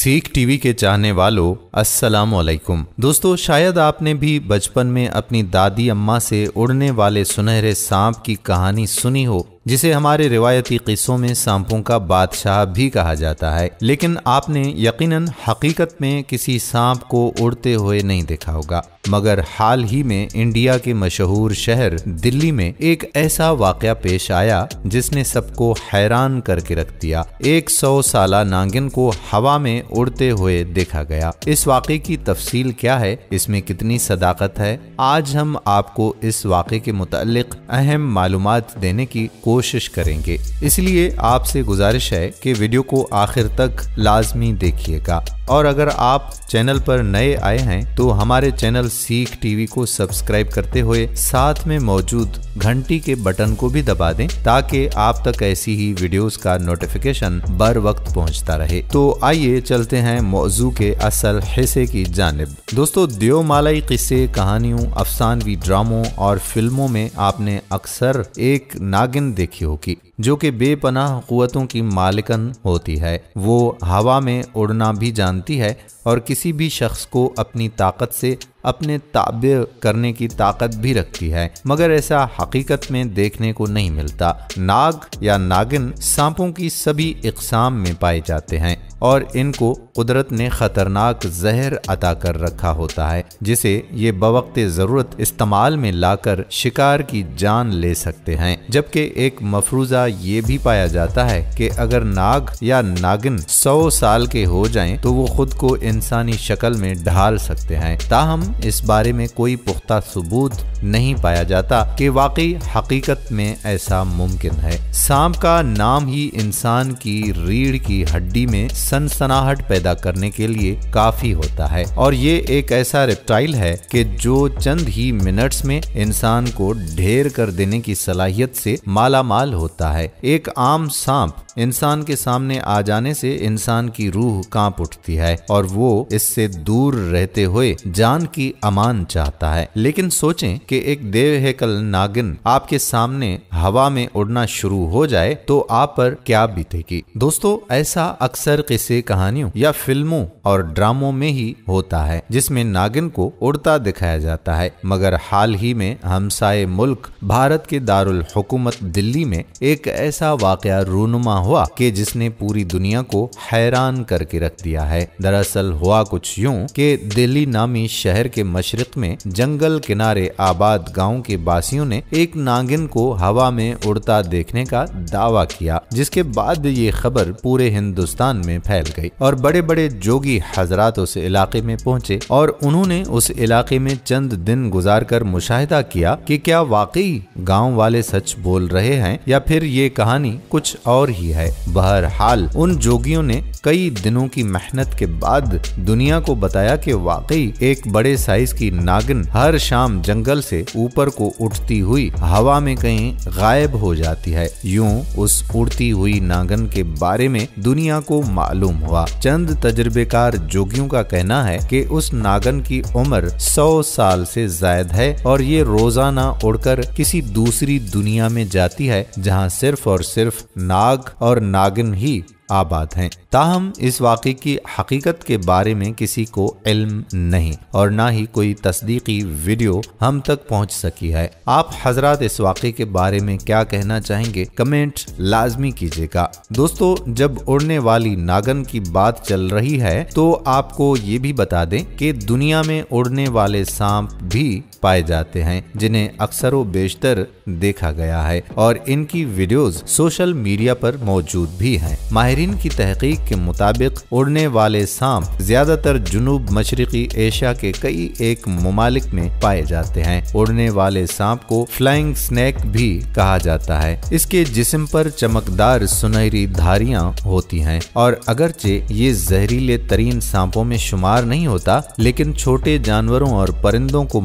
सीख टीवी के चाहने वालों अस्सलाम वालेकुम। दोस्तों, शायद आपने भी बचपन में अपनी दादी अम्मा से उड़ने वाले सुनहरे सांप की कहानी सुनी हो, जिसे हमारे रिवायती किस्सों में सांपों का बादशाह भी कहा जाता है। लेकिन आपने यकीनन हकीकत में किसी सांप को उड़ते हुए नहीं देखा होगा। मगर हाल ही में इंडिया के मशहूर शहर दिल्ली में एक ऐसा वाकया पेश आया जिसने सबको हैरान करके रख दिया। 100 साला नागिन को हवा में उड़ते हुए देखा गया। इस वाकये की तफसील क्या है, इसमें कितनी सदाकत है, आज हम आपको इस वाकये के मुताल्लिक अहम मालूमात देने की कोशिश करेंगे। इसलिए आपसे गुजारिश है कि वीडियो को आखिर तक लाजमी देखिएगा। और अगर आप चैनल पर नए आए हैं तो हमारे चैनल सीख टीवी को सब्सक्राइब करते हुए साथ में मौजूद घंटी के बटन को भी दबा दें, ताकि आप तक ऐसी ही वीडियोस का नोटिफिकेशन बर वक्त पहुंचता रहे। तो आइए चलते हैं मौजू के असल हिस्से की जानिब। दोस्तों, देवमालाई किस्से, कहानियों, अफसानवी ड्रामों और फिल्मों में आपने अक्सर एक नागिन देखी होगी जो कि बेपनाह कुव्वतों की मालिकन होती है। वो हवा में उड़ना भी जानती है और किसी भी शख्स को अपनी ताकत से अपने ताबे करने की ताकत भी रखती है, मगर ऐसा हकीकत में देखने को नहीं मिलता। नाग या नागिन सांपों की सभी इक़साम में पाए जाते हैं और इनको कुदरत ने खतरनाक जहर अता कर रखा होता है, जिसे ये बवक्ते ज़रूरत इस्तेमाल में लाकर शिकार की जान ले सकते हैं। जबकि एक मफरूज़ा ये भी पाया जाता है कि अगर नाग या नागिन 100 साल के हो जाएं तो वो खुद को इंसानी शक्ल में ढाल सकते हैं। ताहम इस बारे में कोई पुख्ता सबूत नहीं पाया जाता कि वाकई हकीकत में ऐसा मुमकिन है। सांप का नाम ही इंसान की रीढ़ की हड्डी में सनसनाहट पैदा करने के लिए काफी होता है और ये एक ऐसा रेप्टाइल है कि जो चंद ही मिनट्स में इंसान को ढेर कर देने की सलाहियत से मालामाल होता है। एक आम सांप इंसान के सामने आ जाने से इंसान की रूह कांप उठती है और वो इससे दूर रहते हुए जान की अमान चाहता है। लेकिन सोचें कि एक देवहैकल नागिन आपके सामने हवा में उड़ना शुरू हो जाए तो आप पर क्या बीतेगी। दोस्तों, ऐसा अक्सर किस्से, कहानियों या फिल्मों और ड्रामों में ही होता है जिसमें नागिन को उड़ता दिखाया जाता है। मगर हाल ही में हमसाये मुल्क भारत के दारुल हुकूमत दिल्ली में एक ऐसा वाकया रूनुमा हुआ कि जिसने पूरी दुनिया को हैरान करके रख दिया है। दरअसल हुआ कुछ यूं कि दिल्ली नामी शहर के मशरिक में जंगल किनारे आबाद गांव के बासियों ने एक नागिन को हवा में उड़ता देखने का दावा किया, जिसके बाद ये खबर पूरे हिंदुस्तान में फैल गई और बड़े बड़े जोगी हजरात उस इलाके में पहुंचे और उन्होंने उस इलाके में चंद दिन गुजारकर मुशाहिदा किया कि क्या वाकई गांव वाले सच बोल रहे हैं या फिर ये कहानी कुछ और ही है। बहरहाल उन जोगियों ने कई दिनों की मेहनत के बाद दुनिया को बताया कि वाकई एक बड़े साइज की नागिन हर शाम जंगल से ऊपर को उठती हुई हवा में कहीं गायब हो जाती है। यूं उस उड़ती हुई नागिन के बारे में दुनिया को मालूम हुआ। चंद तजर्बेकार जोगियों का कहना है कि उस नागिन की उम्र 100 साल से जायद है और ये रोजाना उड़कर किसी दूसरी दुनिया में जाती है जहां सिर्फ और सिर्फ नाग और नागिन ही आबाद हैं। ताहम इस वाक़े की हकीकत के बारे में किसी को इल्म नहीं और ना ही कोई तस्दीकी वीडियो हम तक पहुंच सकी है। आप हजरात इस वाक़े के बारे में क्या कहना चाहेंगे, कमेंट लाजमी कीजिएगा। दोस्तों, जब उड़ने वाली नागिन की बात चल रही है तो आपको ये भी बता दें कि दुनिया में उड़ने वाले सांप भी पाए जाते हैं जिन्हें अक्सर व बेशतर देखा गया है और इनकी वीडियोस सोशल मीडिया पर मौजूद भी हैं। माहिरीन की तहकीक के मुताबिक उड़ने वाले सांप ज्यादातर जुनूब मशरिकी एशिया के कई एक ममालिक में पाए जाते हैं। उड़ने वाले सांप को फ्लाइंग स्नेक भी कहा जाता है। इसके जिस्म पर चमकदार सुनहरी धारियां होती हैं और अगरचे ये जहरीले तरीन सांपों में शुमार नहीं होता, लेकिन छोटे जानवरों और परिंदों को मारने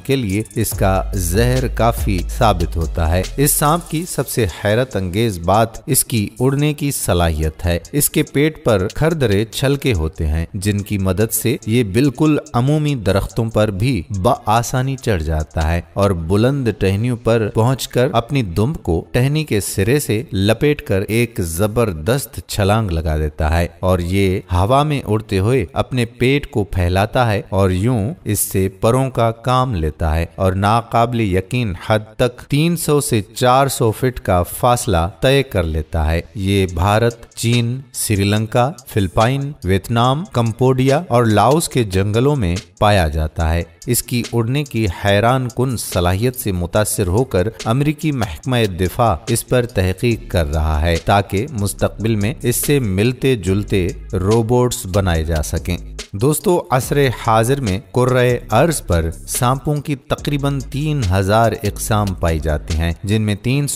के लिए इसका जहर काफी साबित होता है। इस सांप की सबसे हैरत अंगेज बात इसकी उड़ने की सलाहियत है। इसके पेट पर खरदरे छलके होते हैं जिनकी मदद से ये बिल्कुल अमूमी दरख्तों पर भी बआसानी चढ़ जाता है और बुलंद टहनियों पर पहुंचकर अपनी दुम को टहनी के सिरे से लपेटकर एक जबरदस्त छलांग लगा देता है और ये हवा में उड़ते हुए अपने पेट को फैलाता है और यूं इससे परों का काम लेता है और नाकाबिल यकीन हद तक 300 से 400 फीट का फासला तय कर लेता है। ये भारत, चीन, श्रीलंका, फिलिपाइन, वियतनाम, कंबोडिया और लाओस के जंगलों में पाया जाता है। इसकी उड़ने की हैरान कुन सलाहियत से मुतासिर होकर अमेरिकी महकमा दिफा इस पर तहकीक कर रहा है ताकि मुस्तकबिल में इससे मिलते जुलते रोबोट्स बनाए जा सकें। दोस्तों, असरे हाजिर में कुर्रे अर्ज पर सांपों की तकरीबन 3000 इकसाम पाई जाती हैं, जिनमें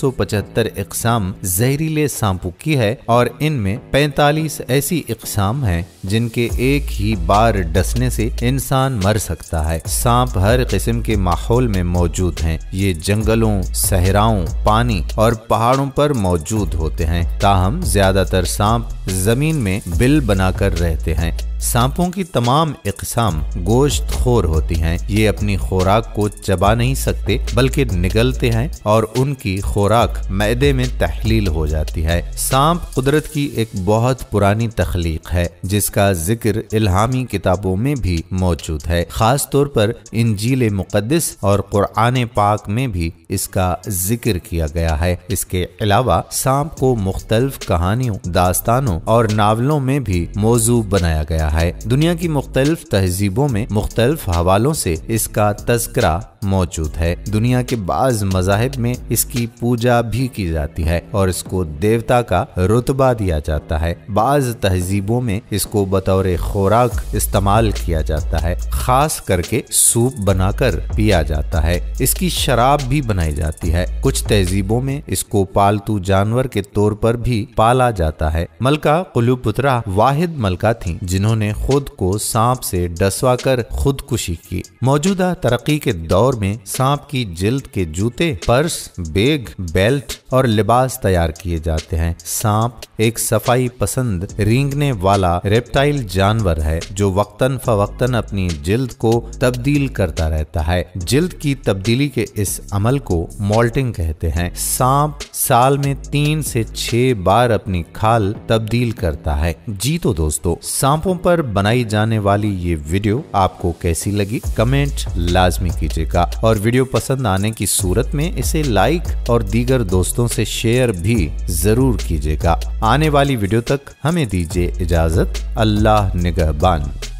375 इकसाम जहरीले सांपों की है और इनमें 45 ऐसी इकसाम हैं जिनके एक ही बार डसने से इंसान मर सकता है। सांप हर किस्म के माहौल में मौजूद हैं। ये जंगलों, सहराओं, पानी और पहाड़ों पर मौजूद होते हैं। ताहम ज्यादातर सांप जमीन में बिल बनाकर रहते हैं। सांपों की तमाम इकसाम गोश्त खोर होती हैं। ये अपनी खुराक को चबा नहीं सकते बल्कि निगलते हैं और उनकी खुराक मैदे में तहलील हो जाती है। सांप कुदरत की एक बहुत पुरानी तख्लीक है जिसका जिक्र इल्हामी किताबों में भी मौजूद है। खास तौर पर इंजील मुक़द्दस और कुरान पाक में भी इसका जिक्र किया गया है। इसके अलावा सांप को मुख्तलिफ कहानियों, दास्तानों और नावलों में भी मौजू बनाया गया है। दुनिया की मुख्तलिफ तहजीबों में मुख्तलिफ हवालों से इसका तज़किरा मौजूद है। दुनिया के बाज़ मज़ाहिब में इसकी पूजा भी की जाती है और इसको देवता का रुतबा दिया जाता है। बाज़ तहजीबों में इसको बतौर खुराक इस्तेमाल किया जाता है, खास करके सूप बनाकर पिया जाता है। इसकी शराब भी बनाई जाती है। कुछ तहजीबों में इसको पालतू जानवर के तौर पर भी पाला जाता है। मलका क्लियोपात्रा वाहिद मलका थी जिन्होंने खुद को सांप से डसवा कर खुदकुशी की। मौजूदा तरक्की के दौर में सांप की जिल्द के जूते, पर्स, बैग, बेल्ट और लिबास तैयार किए जाते हैं। सांप एक सफाई पसंद रेंगने वाला रेप्टाइल जानवर है जो वक्तन फवक्तन अपनी जिल्द को तब्दील करता रहता है। जिल्द की तब्दीली के इस अमल को मोल्टिंग कहते हैं। सांप साल में 3 से 6 बार अपनी खाल तब्दील करता है। जी तो दोस्तों, सांपों पर बनाई जाने वाली ये वीडियो आपको कैसी लगी कमेंट लाजमी कीजिएगा और वीडियो पसंद आने की सूरत में इसे लाइक और दीगर दोस्तों से शेयर भी जरूर कीजिएगा। आने वाली वीडियो तक हमें दीजिए इजाजत। अल्लाह निगहबान।